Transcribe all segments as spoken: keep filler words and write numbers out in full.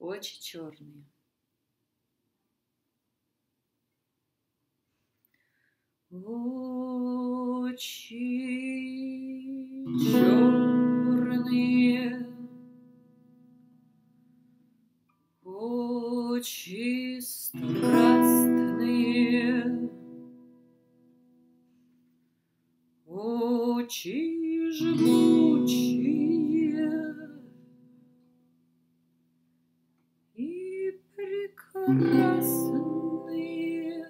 очи черные. Очи черные, очи страстные, очи жгучие и прекрасные,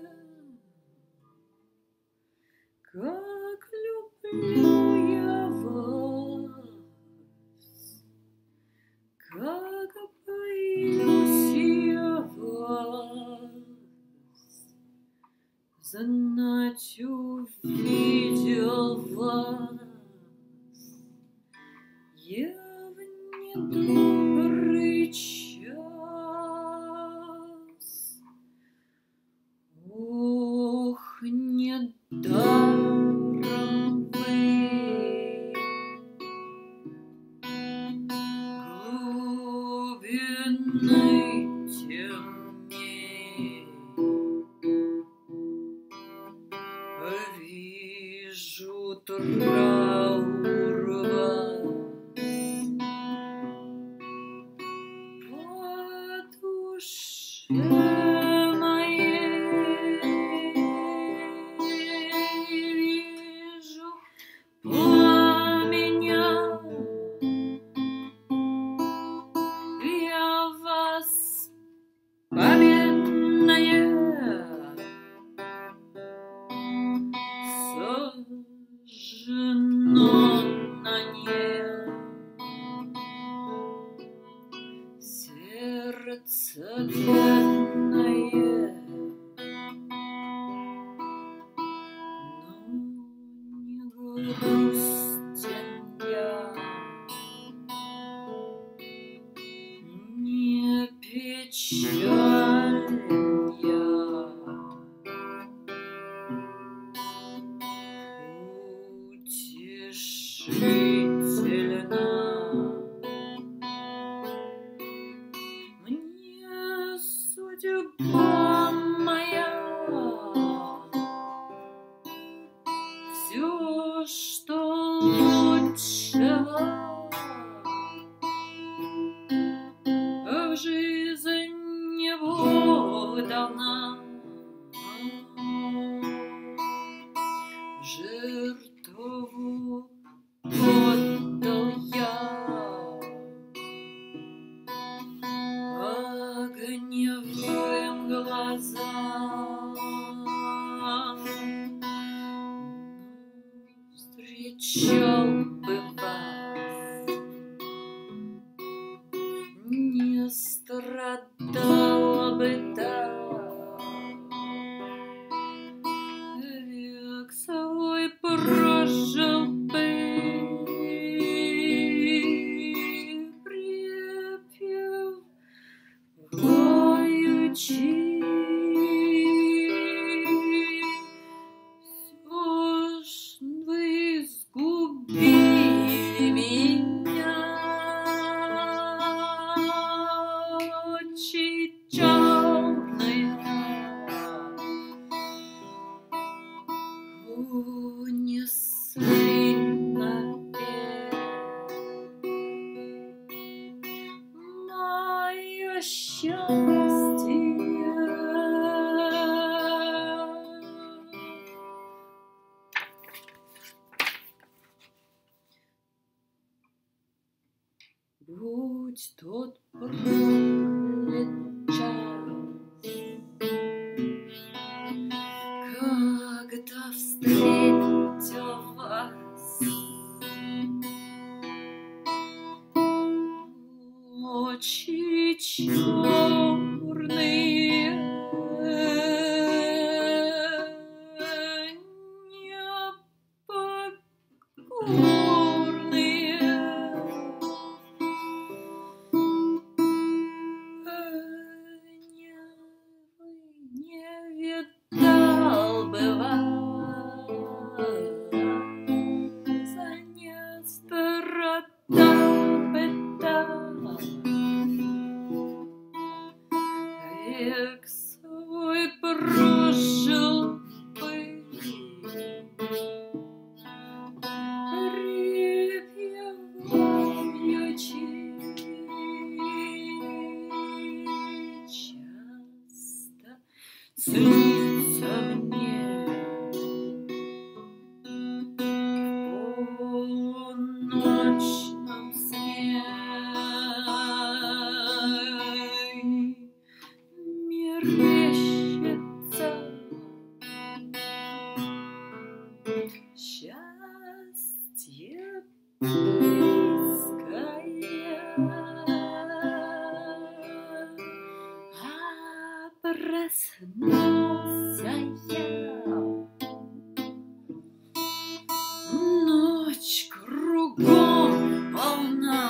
как люблю я вас, как боюсь я вас, знать увидел вас я в недобрый час. Ох, недаром вы глубиной темней, вижу траур вас по душе моей, вижу пламя, я вас памятная сожжено на ней, сердце бедное, но не грустен я, не печален я. Утешительно мне судьба моя, все, что лучшего в жизни Бог дал нам. Жертву отдал я огневым глазам, встречал бы вас, не страдала бы так, век свой прожил бы, припев поючи. Все ж вы изгубили меня, очи черные, унесли навек мое счастье. Будь тот проклят час, когда встретил вас, очи черные, непокорные, не видал бы вас, не страдал бы так, век свой прожил бы. Припеваю часто, снится мне в полуночном сне. Мерещится счастье близкое, а проснулся я. Ночь кругом полна,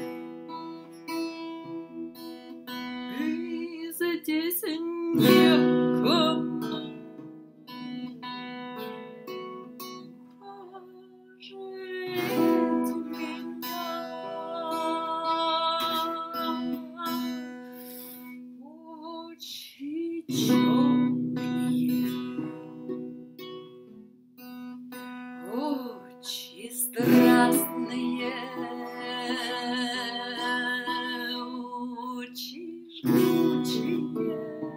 и здесь некому пожалеть меня. Очи черные, очи страстные, очи жгучие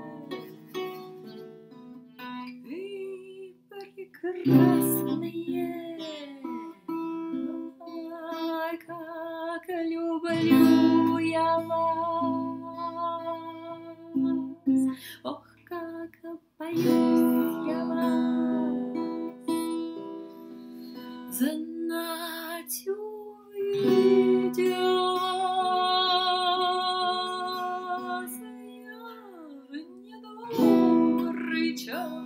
и прекрасные. Ай, как люблю я вас, ох, как боюсь я вас. Знать увиделась я в недобрый час.